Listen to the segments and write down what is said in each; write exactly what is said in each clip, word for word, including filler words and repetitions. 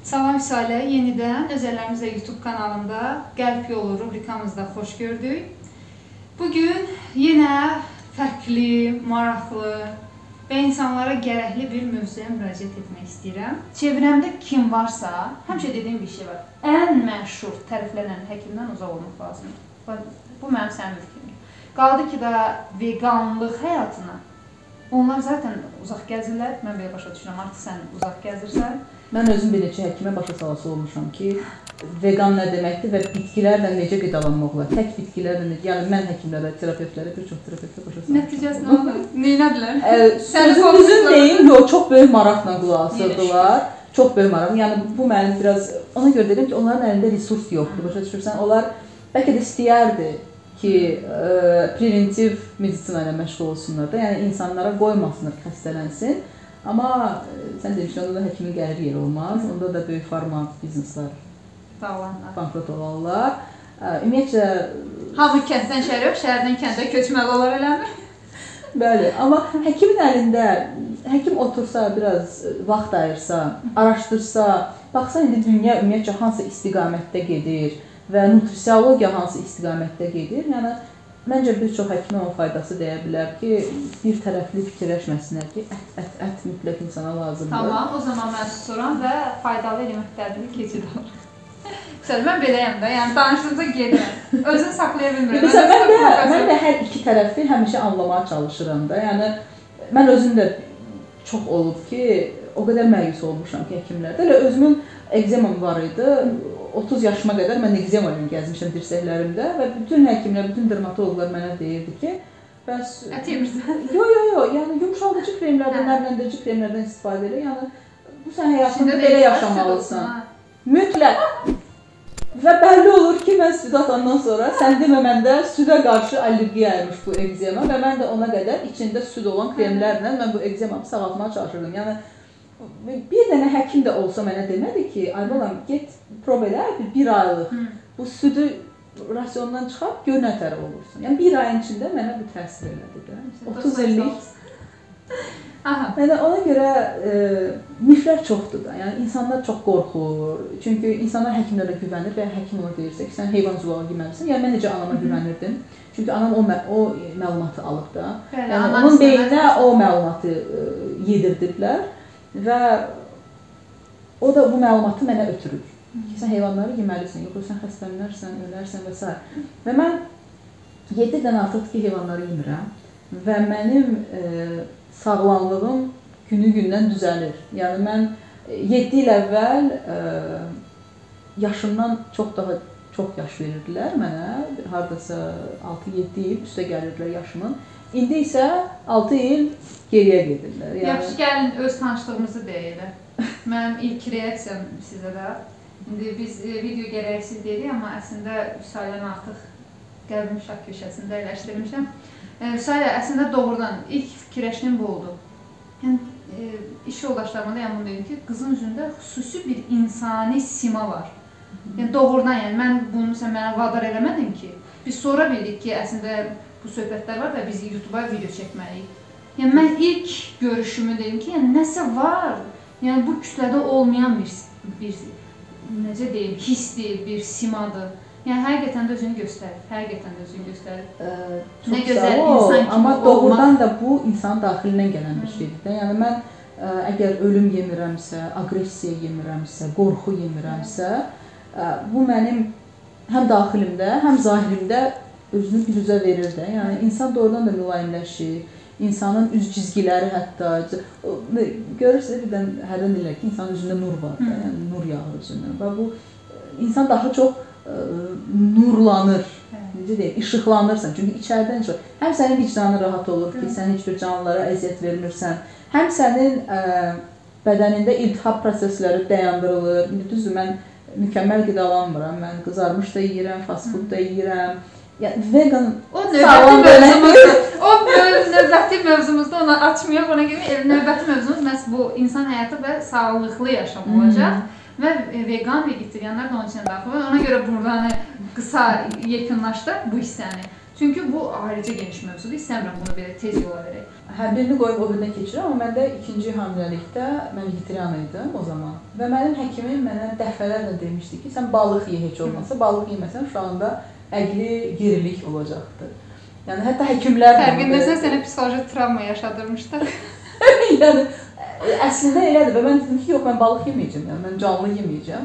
Salam Salə, yenidən Özəllərimizlə YouTube kanalında Qəlb Yolu rubrikamızda xoş gördük. Bugün yenə fərqli, maraqlı və insanlara gərəkli bir mövzuya müraciət etmək istəyirəm. Çevrəmdə kim varsa, həmişə dediyim bir şey var. Ən məşhur təriflənən həkimdən uzaq olmaq lazımdır. Bu mənim səmimi fikrimdir. Qaldı ki da veganlıq həyatına. Onlar zaten uzaq gəzirlər. Mən belə başa düşürəm, artıq sən uzaq gəzirsən. Mən özüm bir neçə həkimə başa salası olmuşam ki, vegan nə deməkdir və bitkilərlə necə qidalanmaq olar. Tək bitkilərlə necə, yəni mən həkimlərə, terapeutlərə, bir çox terapeutlərə başa salmışam. Nəticəsi nə olur? Neynədilər? Sözüm düzün deyim, yox, çox böyük maraqla qulaq asırdılar. Çox böyük maraq. Yəni bu mənim biraz, ona görə dedim ki, onların əlində resurs yoxdur, başa düşürsən. Onlar bəlkə də istəyərdi ki, preventiv medisina ilə məşğul olsunlar da, yəni insanlara qoymasınlar xəstələnsin. Amma sən demişsən, onda da həkimin gəlir yeri olmaz. Onda da böyük farma bizneslər bankrot olarlar. Ümumiyyətcə... Hamı kənddən şəhərə yox, şəhərdən kəndə köçməli olar eləmir? Bəli, amma həkimin əlində, həkim otursa, biraz vaxt ayırsa, araşdırsa, baxsa, indi dünya ümumiyyətcə hansı istiqamətdə gedir və nutrisiologiya hansı istiqamətdə gedir. Yəni, məncə bir çox həkimə o faydası deyə bilər ki, bir tərəfli fikirləşməsinlər ki, ət, ət, ət mütləq insana lazımdır. Tamam, o zaman mən susuram və faydalı elementlərini keçid alırım. Qısaca, mən beləyəm də, yəni danışdığımda gedirəm. Özünü saxlaya bilmirəm. Məsələn, mən də, mən də hər iki tərəfi həmişə anlamaya çalışıram da. Yəni, mən özüm də çox olub ki, o qədər məyus olmuşam ki, həkimlərdə. Elə özümün ekzemam var idi. otuz yaşıma qədər mən ekzema ilə gəzmişəm dirsəklərimdə və bütün həkimlər, bütün dermatologlar mənə deyirdi ki, bəs... Ət yemirsən? Yox, yox, yox. Yəni, yumuşaldıcı kremlərdən, nəmləndirici kremlərdən istifadə elə. Yəni, bu sən həyatında belə yaşamalısan. Mütləq. Və bəlli olur ki, mən süd atandan sonra sən deməməndə südə qarşı allergiyaymış bu ekzema və mən də ona qədər içində süd olan kremlərlə mən bu ekzemamı sağaltmaya çalışırdım. Yəni, bir dənə həkim də olsa mənə demədi ki, ay balam, get prob elə, bir aylıq bu südü rasyondan çıxab, gör nə tərəf olursun. Yəni, bir ayın içində mənə bu təsir elədi də. otuz illik. Yəni, ona görə miflər çoxdur da. Yəni, insanlar çox qorxur. Çünki insanlar həkimlərə güvənir və həkim ona deyirsə ki, sən heyvan zulağı yeməlisin. Yəni, mən necə anama güvənirdim. Çünki anam o məlumatı alıb da. Yəni, onun beyninə o məlumatı yedirdiblər. Və o da bu məlumatı mənə ötürür. Sən heyvanları yeməlisən, yox, sən xəstələnərsən, ölərsən və s. Və mən yeddi dən artıq ki, heyvanları yemirəm və mənim sağlamlığım günü-gündən düzəlir. Yəni, mən yeddi il əvvəl yaşımdan çox daha çox yaş verirdilər mənə, haradasa altı yeddi il üstə gəlirdilər yaşımın. İndi isə altı il geriyə gedirlər. Yaxşı, gəlin öz tanışlığımızı deyək. Mənim ilk reaksiyam sizə də. İndi biz video gərəksiz deyirik, amma əslində Vüsaləni artıq qəlbim şah köşəsində əyləşdirmişəm. Vüsalə, əslində doğrudan ilk fikirləşdim bu oldu. Yəni, iş yoldaşlarıma da bunu dedim ki, qızın üzündə xüsusi bir insani sima var. Yəni, doğrudan, yəni, mən bunu sən mənə vadar eləmədim ki, biz sonra bildik ki, əslində bu söhbətlər var da biz YouTube'a video çəkməliyik. Yəni, mən ilk görüşümü dedim ki, yəni, nəsə var. Yəni, bu kütlədə olmayan bir, bir necə deyim, hissdir, bir simadır. Yəni, həqiqətən də özünü göstərir. Həqiqətən də özünü göstərir. Nə gözəl insan kimi olmaq. Amma doğrudan da bu insanın daxilindən gələn bir şeydir. Yəni, mən əgər ölüm yemirəmsə, aqressiya yemirəmsə, qorxu yemirəmsə, bu mənim həm daxilimdə, həm zahirimdə özünü bir üzə verir də. Yəni, insan doğrudan da mülayimləşir. İnsanın üz cizgiləri hətta, görürsünüz, birdən hərdən deyirlər ki, insanın üzündə nur var da, yəni nur yağır üzündən. Və bu, insan daha çox nurlanır, necə deyək, işıqlanırsan. Çünki içərdən çox, həm sənin vicdanın rahat olur ki, sən heç bir canlılara əziyyət vermirsən, həm sənin bədənində iltihab prosesləri dayandırılır. İndi düzdür, mən mükəmməl qidalanmıram, mən qızarmış da yeyirəm, fast food da yeyirəm. Yəni, vegan sağlam deməkdir. O növbəti mövzumuzda onu açmayaq, ona görə növbəti mövzumuz məhz bu insan həyatı və sağlıqlı yaşam olacaq. Və vegan, vegetarianlar da onun içində daxil olur. Ona görə buradan qısa yekunlaşdıq bu hissəni. Çünki bu ayrıca geniş mövzudur. İstəmirəm bunu belə tez yola verək. Hə, birini qoyub o birinə keçirəm, amma mən də ikinci hamiləlikdə mən vegetarian idim o zaman. Və mənim həkimim mənə dəfələrlə demişdi ki, sən balıq ye heç olmasa, balıq yeməsən uşağında əqli gerilik olacaqdır. Yəni hətta həkimlər fərqindəsən, sənə psixoloji travma yaşadırmışdı. Yəni əslində elədir və mən dedim ki, yox, mən balıq yeməyəcəm, yəni mən canlı yeməyəcəm.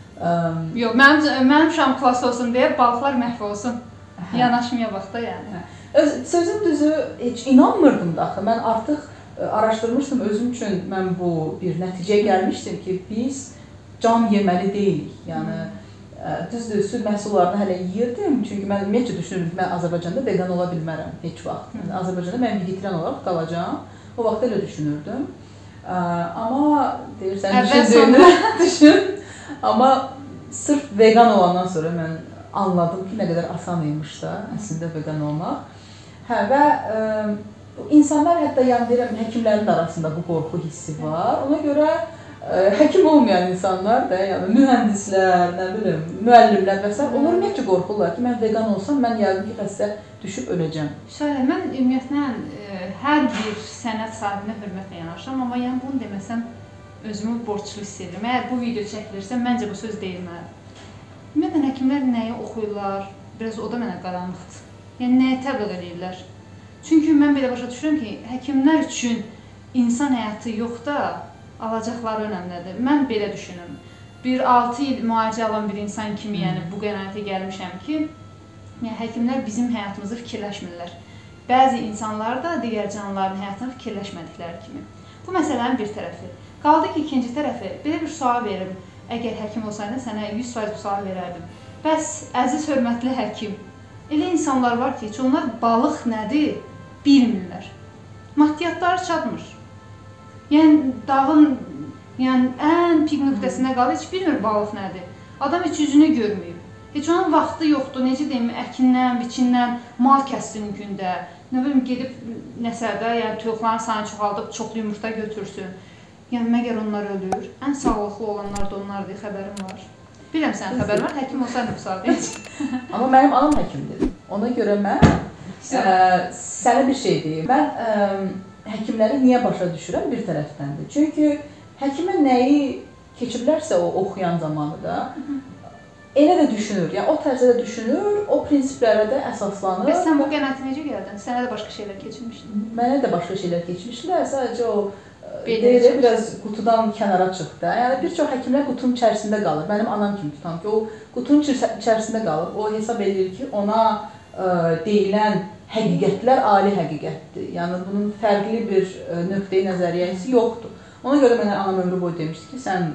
Um, yox, mənim mənim uşağım xilas olsun deyə balıqlar məhv olsun. Hə. Yanaşmaya bax da yəni. Hə. Öz, sözüm düzü heç inanmırdım da axı. Mən artıq ə, araşdırmışdım özüm üçün, mən bu bir nəticəyə gəlmişdim ki, biz can yeməli deyilik. Yəni ə, düzdür, süd məhsullarını hələ yeyirdim. Çünki mən ümumiyyətcə düşünürdüm ki, mən Azərbaycanda vegan ola bilmərəm heç vaxt. Yəni, Azərbaycanda mən vegetarian olaraq qalacağam. O vaxt elə düşünürdüm. Ə, amma deyirsən, düşündüyünü düşün. Amma sırf vegan olandan sonra mən anladım ki, nə qədər asan imiş da əslində vegan olmaq. Hə, və ə, insanlar hətta yəni deyirəm, həkimlərin arasında bu qorxu hissi var. Ona görə ə, həkim olmayan insanlar da, yəni mühəndislər, nə bilim, müəllimlər və s. onlar ümumiyyətcə qorxurlar ki, mən vegan olsam, mən yəqin ki, xəstə düşüb öləcəm. Şöyle, mən ümumiyyətlə ə, hər bir sənət sahibinə hörmətlə yanaşıram, amma yəni bunu deməsəm özümü borclu hiss edirəm. Əgər bu video çəkilirsə, məncə bu söz deyilməlidir. Ümumiyyətlə, həkimlər nəyi oxuyurlar, biraz o da mənə qaranlıqdır. Yəni, nəyə təbliğ edirlər? Çünki mən belə başa düşürəm ki, həkimlər üçün insan həyatı yox da, alacaqları önəmlidir. Mən belə düşünürüm. Bir altı il müalicə alan bir insan kimi, yəni bu qənaətə gəlmişəm ki, yəni, həkimlər bizim həyatımızı fikirləşmirlər. Bəzi insanlar da digər canlıların həyatını fikirləşmədikləri kimi. Bu məsələnin bir tərəfi. Qaldı ki, ikinci tərəfi, belə bir sual verim. Əgər həkim olsaydın, sənə yüz faiz bu sual verərdim. Bəs, əziz, hörmətli həkim, elə insanlar var ki, onlar balıq nədir bilmirlər. Maddiyatları çatmır. Yəni, dağın yəni, ən pik nöqtəsində qalır, heç bilmir balıq nədir. Adam heç üzünü görməyib. Heç onun vaxtı yoxdur, necə deyim, əkindən, biçindən, mal kəssin gündə. Nə bilim, gedib nəsədə, yəni toyuqların sayını çoxaldıb, çoxlu yumurta götürsün. Yəni, məgər onlar ölür? Ən sağlıqlı olanlar da onlardır, xəbərim var. Biləm sənin xəbərin var, həkim olsaydı bu saat heç. Amma mənim anam həkimdir. Ona görə mən ə, sənə bir şey deyim. Mən ə, həkimləri niyə başa düşürəm bir tərəfdəndir. Çünki həkimə nəyi keçiblərsə o oxuyan zamanı da, elə də düşünür. Yəni, o tərzdə də düşünür, o prinsiplərə də əsaslanır. Bəs sən bu qənaətə necə gəldin? Sənə də başqa şeylər keçmişdi. Mənə də başqa şeylər keçmişdilər. Sadəcə o deyir, biraz qutudan kənara çıxdı. Yəni, bir çox həkimlər qutunun içərisində qalır. Mənim anam kimi tutam ki, o qutunun içərisində qalır. O hesab edir ki, ona ə, deyilən həqiqətlər ali həqiqətdir. Yəni, bunun fərqli bir ə, nöqteyi nəzəriyyəsi yoxdur. Ona görə mənə anam ömrü boyu demişdi ki, sən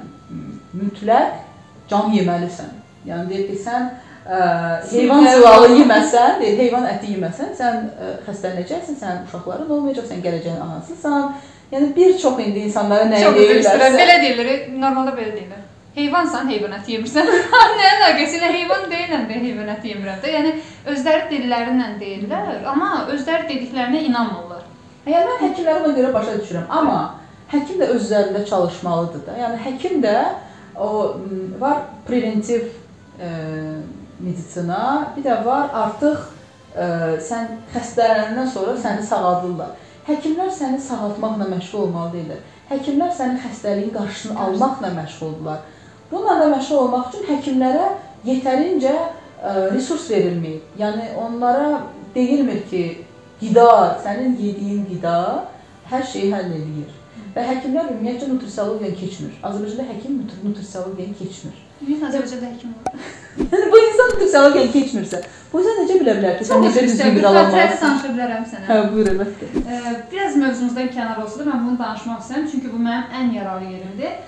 mütləq can yeməlisən. Yəni, deyir ki, sən ə, heyvan zıvalı yeməsən, deyir, heyvan əti yeməsən, sən ə, xəstələnəcəksən, sən uşaqların olmayacaq, sən gələcəyin anasısan. Yəni, bir çox indi insanlara nəyi deyirlərsə... Belə deyilir, normalda belə deyilir. Heyvansan, heyvan əti yemirsən. Nə əlaqəsi ilə heyvan deyiləm də heyvan əti yemirəm də. Yəni, özləri dillərindən deyirlər, amma özləri dediklərinə inanmırlar. Yəni, mən həkimləri ona görə başa düşürəm. Amma həkim də öz üzərində çalışmalıdır da. Yəni, həkim də o, var preventiv e, medisina, bir də var artıq e, sən xəstələnəndən sonra səni sağaldırlar. Həkimlər səni sağaltmaqla məşğul olmalı deyirlər. Həkimlər sənin xəstəliyin qarşısını almaqla məşğuldurlar. Bununla da məşğul olmaq üçün həkimlərə yetərincə ə, resurs verilməyib. Yəni, onlara deyilmir ki, qida, sənin yediyin qida hər şeyi həll edir. Və həkimlər ümumiyyətcə nutrisiologiya keçmir. Azərbaycanda həkim nutrisiologiya keçmir. Ümumiyyətlə, Azərbaycanda həkim olur. Yəni, bu insan nutrisiologiya keçmirsə, bu insan necə bilə bilər ki, sən necə düzgün qidalanmalısın? Çox danışa bilərəm sənə. Hə, buyur, əlbəttə. Biraz mövzumuzdan kənar olsa da mən bunu danışmaq istəyirəm, çünki bu mənim ən yaralı yerimdir.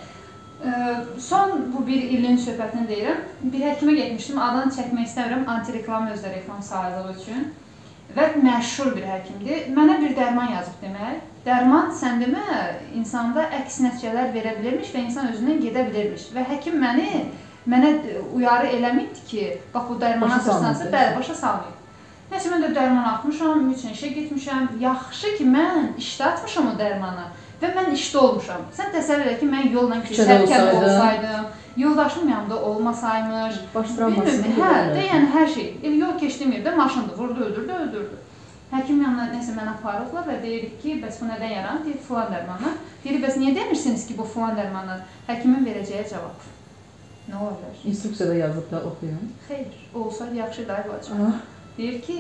Son bu bir ilin söhbətini deyirəm. Bir həkimə getmişdim, adını çəkmək istəmirəm, anti-reklam özdə reklam sahibləri üçün. Və məşhur bir həkimdir. Mənə bir dərman yazıb demək. Dərman sən demə, insanda əks nəticələr verə bilirmiş və insan özündən gedə bilirmiş. Və həkim məni, mənə uyarı eləməyibdi ki, bax bu dərman atırsansa, bəli, başa salmayıb. Nəsə, mən də dərman atmışam, üç işə getmişəm. Yaxşı ki, mən işdə atmışam o dərmanı və mən işdə olmuşam. Sən təsəvvür elə ki, mən yolla keçərkən olsaydım, yoldaşım yanımda olmasaymış, baş travmasını hə, də yəni hər şey. Yol keçdiyim yerdə maşındır, vurdu, öldürdü, öldürdü. Həkim yanına nəsə mənə aparıblar və deyirik ki, bəs bu nədən yaranır? Deyir, filan dərmanı. Deyir, bəs niyə demirsiniz ki, bu filan dərmanı? Həkimin verəcəyi cavab. Nə ola bilər? İnstruksiyada yazıb da oxuyun. Xeyr, olsa yaxşı da olacaq. Deyir ki,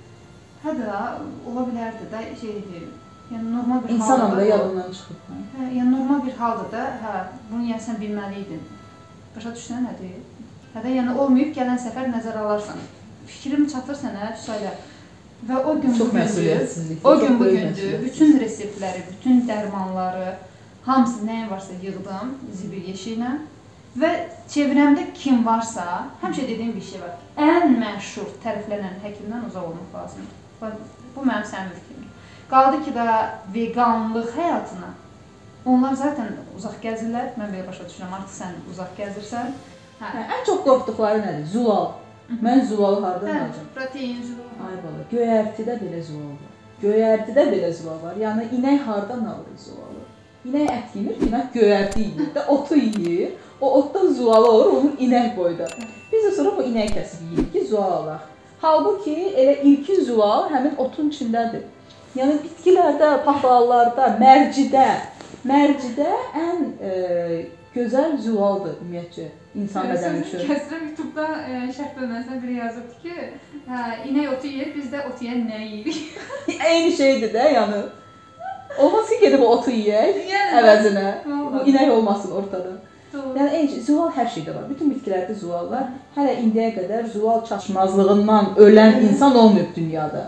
hə də, ola bilərdi də, şey deyir, yəni normal bir halda... İnsan onda yadından çıxıb. Hə, yəni normal bir halda da, hə, bunu yəni sən bilməliydin. Başa düşsən nə deyir? Hə də, yəni olmayıb, gələn səfər nəzər alarsan. Fikrim çatır sənə, Füsalə. Və o gün çox bugündür, o gün bugündür, bütün reseptləri, bütün dərmanları, hamısı nəyin varsa yığdım zibil yeşiylə və çevrəmdə kim varsa, həmişə dediyim bir şey var, ən məşhur təriflənən həkimdən uzaq olmaq lazımdır. Bu mənim sənin mülkümdür. Qaldı ki da veganlıq həyatına, onlar zaten uzaq gəzirlər, mən belə başa düşürəm, artıq sən uzaq gəzirsən. Ən çox qorxduqları nədir? Zulal. Mən zulalı hardan alacam? Protein, zulal. Ay bala, göyərtidə belə zulal var. Göyərtidə belə zulal var. Yəni inək hardan alır zulalı? İnək ət yemir, inək göyərti yeyir də, otu yeyir. O otdan zulalı olur, onun inək boyda. Biz də sonra bu inək kəsib yeyirik ki, zulal alaq. Halbuki elə ilkin zulal həmin otun içindədir. Yəni bitkilərdə, paxlallarda, mərcidə, mərcidə ən e, gözəl zulaldır ümumiyyətcə insan bədəni üçün. Kəsrəm YouTube'da e, şərh bölməsində biri yazıbdı ki, hə, inək otu yeyir, biz də otu yeyən nə yeyirik? Eyni şeydir də, yəni. Olmaz ki, gedib otu yeyək əvəzinə. Bu inək olmasın ortada. Doğru. Yəni eyni şey, zulal hər şeydə var. Bütün bitkilərdə zulal var. Hələ indiyə qədər zulal çatışmazlığından ölən insan olmayıb dünyada.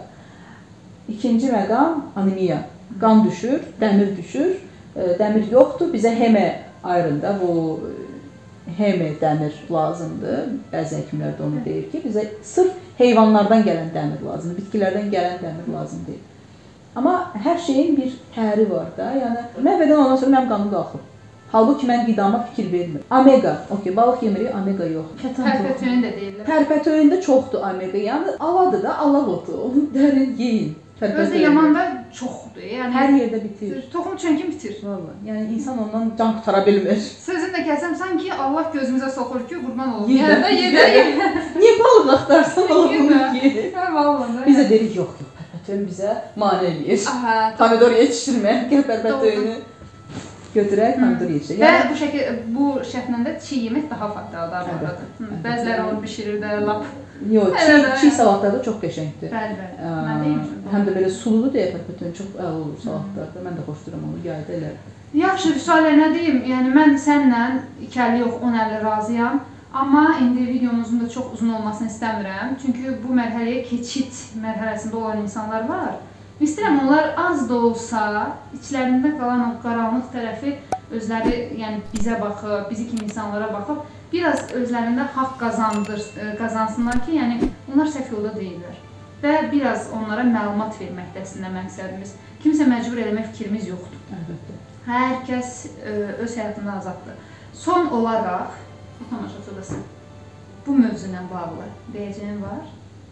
İkinci məqam anemiya. Qan düşür, dəmir düşür. Dəmir yoxdur, bizə heme ayrında bu heme dəmir lazımdır. Bəzi həkimlər də onu deyir ki, bizə sırf heyvanlardan gələn dəmir lazımdır, bitkilərdən gələn dəmir lazım deyil. Amma hər şeyin bir təri var da, yəni məhvədən ondan sonra mənim qanım qalxıb. Halbuki mən qidama fikir vermirəm. Omega, okey, balıq yemirik, omega yox. Tərpətöyün də deyirlər. Tərpətöyündə çoxdur omega, yəni aladır da, alaq otu, onu dərin yeyin. Özü yamanda çoxdur, yəni hər yerdə bitir. Toxum çənkin bitir. Vallahi, yəni insan ondan can qutara bilmir. Sözünü də kəsəm, sanki Allah gözümüzə soxur ki, qurban olum. Yerdə, yerdə, yerdə. Niyə balıq axtarsan, balığını ye. Hə, vallahi. Biz də dedik, yox, yox, pərpətöyün bizə mane eləyir. Pomidor yetişdirmək, gəl pərpətöyünü götürək, pomidor yetişdirək. Və bu şəkil, bu şəklə də çiğ yemək daha faydalıdır bu arada. Bəziləri onu bişirir də, lap. Yox, çiğ salatlarda çox qəşəngdir. Bəli, bəli. Mən deymişəm. Həm də belə suludur deyə pərpətöyün çox əla olur salatlarda. Mən də xoşduram onu, yayda elə. Yaxşı, Füsalə, nə deyim? Yəni mən səninlə iki əlli yox, on əlli razıyam. Amma indi videomuzun da çox uzun olmasını istəmirəm. Çünki bu mərhələyə keçid mərhələsində olan insanlar var. İstəyirəm onlar az da olsa, içlərində qalan o qaranlıq tərəfi özləri, yəni bizə baxıb, bizi kimi insanlara baxıb, biraz özlərində haqq qazandır, qazansınlar ki, yəni onlar səhv yolda deyirlər. Və biraz onlara məlumat verməkdə əslində məqsədimiz. Kimsə məcbur eləmək fikrimiz yoxdur. Əlbəttə. Hər kəs öz həyatında azaddır. Son olaraq, bu tamaşaçıdasın, bu mövzuyla bağlı deyəcəyim var.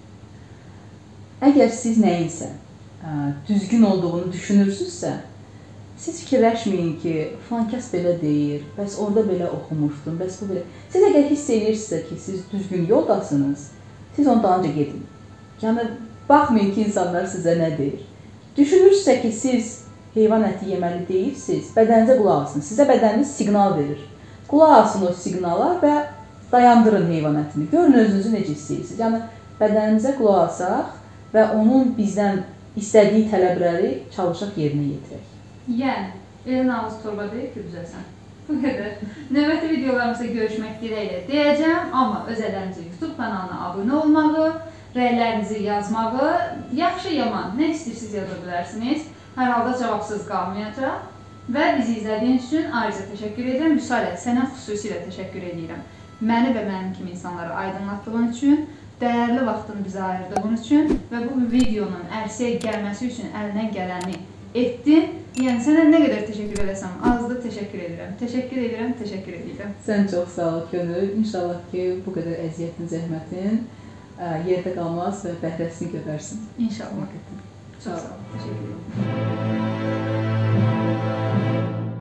Əgər siz nəyinsə düzgün olduğunu düşünürsünüzsə, siz fikirləşməyin ki, falan kəs belə deyir, bəs orada belə oxumuşdun, bəs bu belə. Siz əgər hiss edirsinizsə ki, siz düzgün yoldasınız, siz onun dalınca gedin. Yəni, baxmayın ki, insanlar sizə nə deyir. Düşünürsünüzsə ki, siz heyvan əti yeməli deyilsiniz, bədəninizə qulaq asın. Sizə bədəniniz siqnal verir. Qulaq asın o siqnala və dayandırın heyvan ətini. Görün özünüzü necə istəyirsiniz. Yəni, bədənimizə qulaq asaq və onun bizdən istədiyi tələbləri çalışaq yerinə yetirək. Yəni, elin ağız torba deyil ki, düzəlsən. Bu qədər. Növbəti videolarımızda görüşmək diləyilə deyəcəm, amma öz əllərinizə YouTube kanalına abunə olmağı, rəylərinizi yazmağı, yaxşı yaman, nə istəyirsiniz yaza bilərsiniz. Hər halda cavabsız qalmayacaq. Və bizi izlədiyiniz üçün ayrıca təşəkkür edirəm. Vüsalə, sənə xüsusilə təşəkkür edirəm. Məni və mənim kimi insanları aydınlatdığın üçün, dəyərli vaxtını bizə ayırdığın üçün və bu videonun ərsəyə gəlməsi üçün əlindən gələni etdin. Yəni, sənə nə qədər təşəkkür edəsəm, azdır təşəkkür edirəm. Təşəkkür edirəm, təşəkkür edirəm. Sən çox sağ ol, Könül. İnşallah ki, bu qədər əziyyətin, zəhmətin yerdə qalmaz və bəhrəsini görərsin. İnşallah. Çox sağ ol, təşəkkür edirəm.